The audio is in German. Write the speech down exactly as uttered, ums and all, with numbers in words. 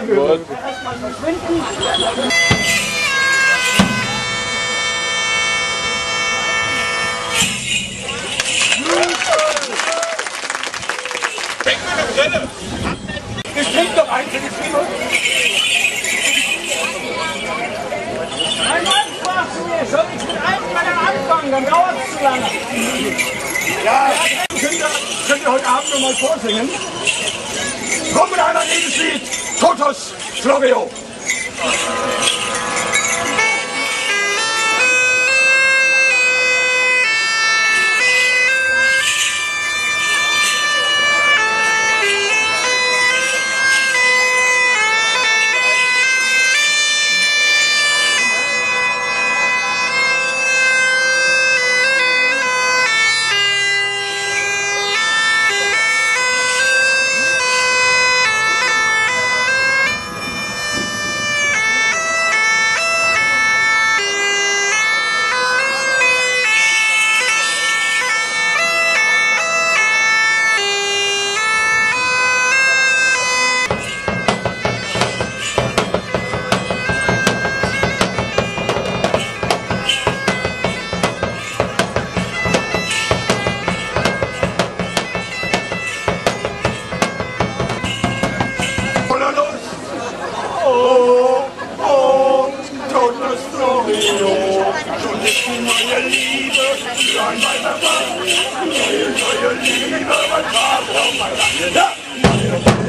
Gut. Erstmal verschwinden. Ich trinke doch einzelne Stimme. Mein Mann sprach zu mir, soll ich mit einem Mann anfangen, dann dauert es zu lange. Ja, könnt ihr, könnt ihr heute Abend noch mal vorsingen? Kommt mit einer Liebeslied, Totos Florio. Oh, oh, Totos Florio, schon ist die neue Liebe, ein weiter Mann, neue, neue Liebe, mein Vater, mein Land. Ja!